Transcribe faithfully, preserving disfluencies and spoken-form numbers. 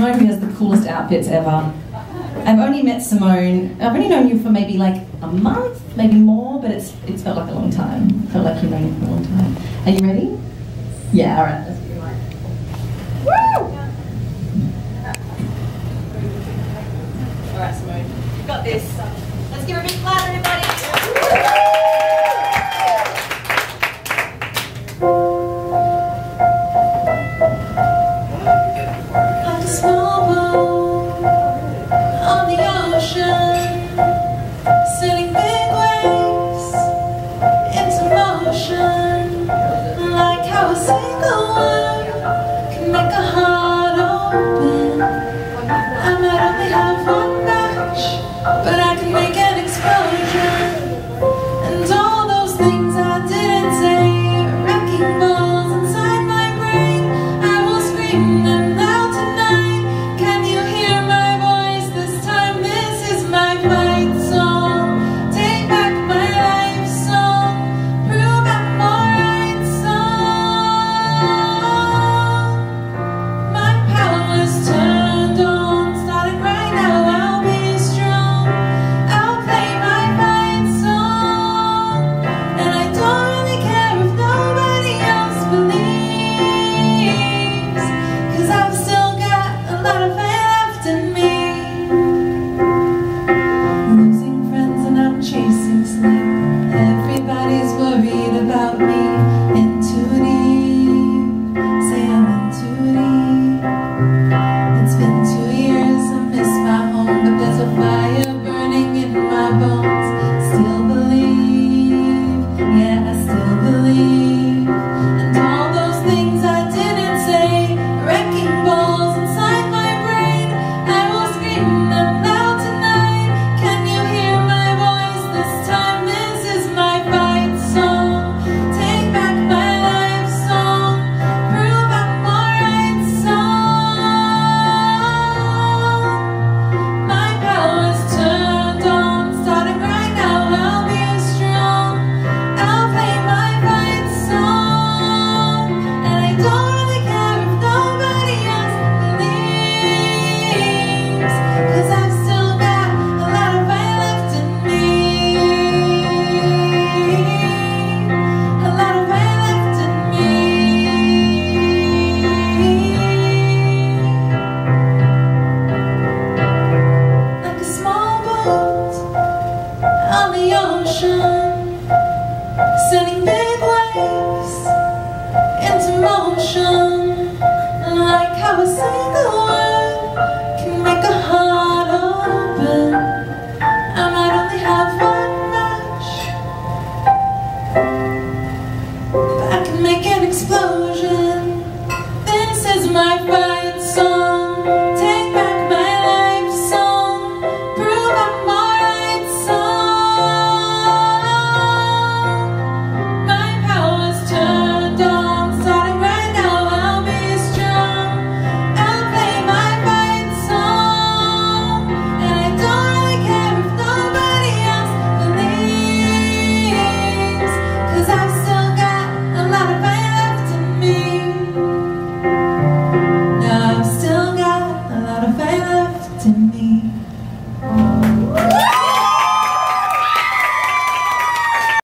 Simone who has the coolest outfits ever. I've only met Simone, I've only known you for maybe like a month, maybe more, but it's it's felt like a long time. It felt like you've known you for a long time. Are you ready? Yeah, alright, let's do it. Woo! Alright, Simone, you've got this. Let's give her a big clap, everybody! Like a small boat on the ocean, sailing big waves into motion. Like how a single word can make a heart open. I might only have one match, but I can make an explosion. And all those things I didn't say, wrecking balls inside my brain. I will scream them loud tonight. Can you hear my voice this time? This is my fight song. Take back my life song. Prove I'm alright song. My power was turned on, starting right now. I'll be strong. I'll play my fight song. And I don't really care if nobody else believes, 'cause I've still got a lot of fire left in me. Losing friends and I'm chasing sleep. Everybody's worried about me. In too deep, say I'm in too deep. It's been two years, I miss my home, but there's a fire burning in my bones. Still believe, yeah, I still believe. And all those things I didn't say, wrecking balls inside my brain. I will scream them loud tonight. Can you hear my voice this time? This is my fight song. Take back my life song. Prove I'm alright song. My power's turned on, starting right now. I'll be strong. I'll play my fight song. And I don't really care if nobody else believes, 'cause I've still got a lot of fire left in me. A lot of fire left in me. Like a small boat on the ocean, sending big waves into motion. Like how a single word can make a heart open. I might only have one match, but I can make an explosion.